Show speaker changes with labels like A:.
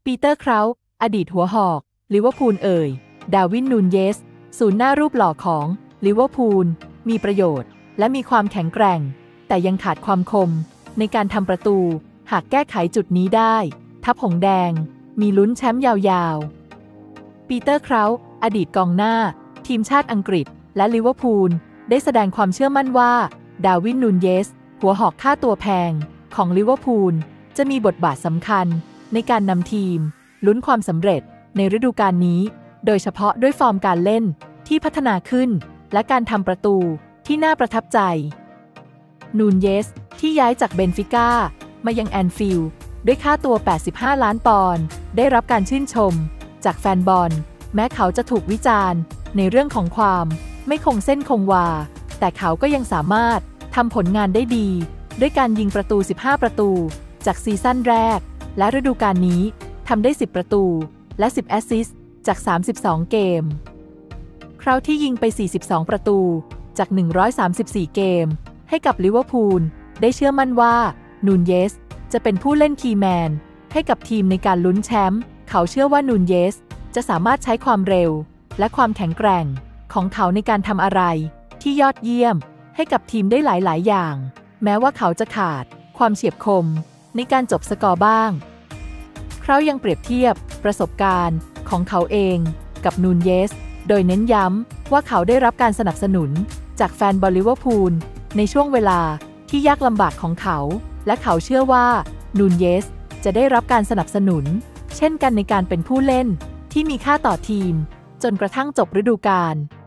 A: ปีเตอร์เคราท์อดีตหัวหอกลิเวอร์พูลดาร์วิน นูนเยสศูนย์หน้ารูปหล่อของลิเวอร์พูลมีประโยชน์และมีความแข็งแกร่งแต่ยังขาดความคมในการทำประตูหากแก้ไขจุดนี้ได้ทัพหงส์แดงมีลุ้นแชมป์ยาวๆปีเตอร์เคราท์อดีตกองหน้าทีมชาติอังกฤษและลิเวอร์พูลได้แสดงความเชื่อมั่นว่าดาร์วิน นูนเยสหัวหอกค่าตัวแพงของลิเวอร์พูลจะมีบทบาทสำคัญในการนำทีมลุ้นความสำเร็จในฤดูกาลนี้โดยเฉพาะด้วยฟอร์มการเล่นที่พัฒนาขึ้นและการทำประตูที่น่าประทับใจนูนเยสที่ย้ายจากเบนฟิก้ามายังแอนฟิลด์ด้วยค่าตัว85 ล้านปอนด์ได้รับการชื่นชมจากแฟนบอลแม้เขาจะถูกวิจารณ์ในเรื่องของความไม่คงเส้นคงวาแต่เขาก็ยังสามารถทำผลงานได้ดีด้วยการยิงประตู15 ประตูจากซีซั่นแรกและฤดูกาลนี้ทำได้10 ประตูและ10 แอสซิสต์จาก32 เกมคราวที่ยิงไป42 ประตูจาก134 เกมให้กับลิเวอร์พูลได้เชื่อมั่นว่านูนเยสจะเป็นผู้เล่นคีย์แมนให้กับทีมในการลุ้นแชมป์เขาเชื่อว่านูนเยสจะสามารถใช้ความเร็วและความแข็งแกร่งของเขาในการทำอะไรที่ยอดเยี่ยมให้กับทีมได้หลายๆอย่างแม้ว่าเขาจะขาดความเฉียบคมในการจบสกอร์บ้างเขายังเปรียบเทียบประสบการณ์ของเขาเองกับนูนเยสโดยเน้นย้ำว่าเขาได้รับการสนับสนุนจากแฟนบอลลิเวอร์พูลในช่วงเวลาที่ยากลำบากของเขาและเขาเชื่อว่านูนเยสจะได้รับการสนับสนุนเช่นกันในการเป็นผู้เล่นที่มีค่าต่อทีมจนกระทั่งจบฤดูกาล